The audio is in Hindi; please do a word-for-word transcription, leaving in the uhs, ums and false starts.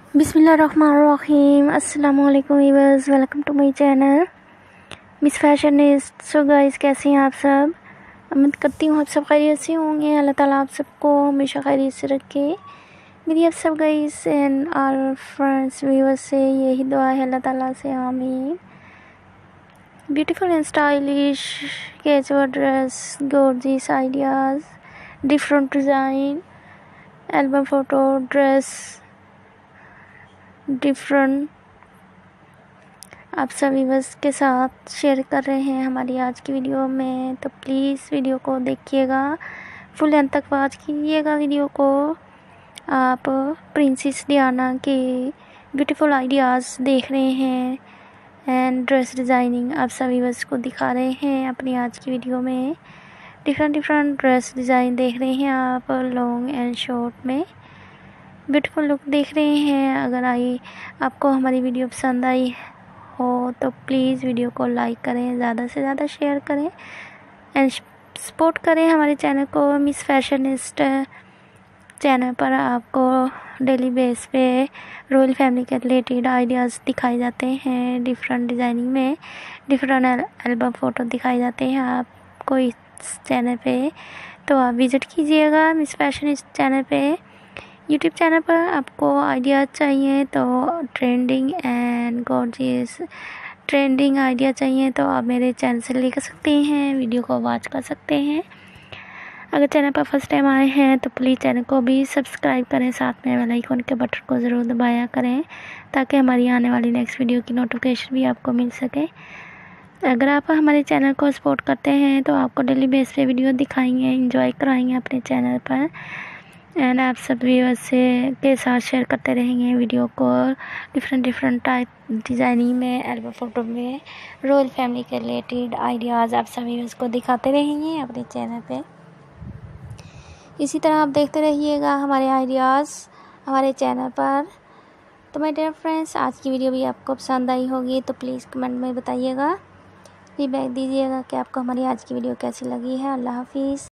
बिस्मिल्लाहिर्रहमानिर्रहीम। अस्सलाम वालेकुम viewers, welcome to my channel miss fashionist. So guys, कैसे हैं आप सब? उम्मीद करती हूँ आप सब खैरियत से होंगे। अल्लाह ताला आप सबको हमेशा खैरियत से रखे। मेरी आप सब guys and our friends viewers से यही दुआ है अल्लाह ताला से, आमीन। Beautiful and stylish casual dress, gorgeous ideas, different design, album photo, dress different आप सभी बस के साथ शेयर कर रहे हैं हमारी आज की वीडियो में। तो प्लीज़ वीडियो को देखिएगा, फुल एंड तक वॉच कीजिएगा वीडियो को। आप प्रिंसेस डियाना के ब्यूटीफुल आइडियाज़ देख रहे हैं एंड ड्रेस डिज़ाइनिंग आप सभी बस को दिखा रहे हैं अपनी आज की वीडियो में। डिफरेंट डिफरेंट ड्रेस डिज़ाइन देख रहे हैं आप लॉन्ग एंड शॉर्ट में, ब्यूटीफुल लुक देख रहे हैं। अगर आई आपको हमारी वीडियो पसंद आई हो तो प्लीज़ वीडियो को लाइक करें, ज़्यादा से ज़्यादा शेयर करें एंड सपोर्ट करें हमारे चैनल को। मिस फैशनिस्ट चैनल पर आपको डेली बेस पे रॉयल फैमिली के रिलेटेड आइडियाज़ दिखाए जाते हैं, डिफरेंट डिज़ाइनिंग में डिफरेंट एल्बम फ़ोटो दिखाए जाते हैं आपको इस चैनल पे। तो आप विज़िट कीजिएगा मिस फैशनिस्ट चैनल पे। यूट्यूब चैनल पर आपको आइडिया चाहिए तो trending and gorgeous trending idea चाहिए तो आप मेरे चैनल से ले सकते हैं, वीडियो को वॉच कर सकते हैं। अगर चैनल पर फर्स्ट टाइम आए हैं तो प्लीज़ चैनल को भी सब्सक्राइब करें, साथ में बेल आइकन के बटन को ज़रूर दबाया करें ताकि हमारी आने वाली नेक्स्ट वीडियो की नोटिफिकेशन भी आपको मिल सके। अगर आप हमारे चैनल को सपोर्ट करते हैं तो आपको डेली बेस पे वीडियो दिखाएंगे, एंजॉय कराएंगे अपने चैनल पर एंड आप सब व्यूअर्स से के साथ शेयर करते रहेंगे वीडियो को डिफरेंट डिफरेंट टाइप डिज़ाइनिंग में, एल्बम फ़ोटो में, रॉयल फैमिली के रिलेटेड आइडियाज़ आप सब व्यूअर्स को दिखाते रहेंगे अपने चैनल पे। इसी तरह आप देखते रहिएगा हमारे आइडियाज़ हमारे चैनल पर। तो माय डियर फ्रेंड्स, आज की वीडियो भी आपको पसंद आई होगी तो प्लीज़ कमेंट में बताइएगा, फीडबैक दीजिएगा कि आपको हमारी आज की वीडियो कैसी लगी है। अल्लाह हाफिज़।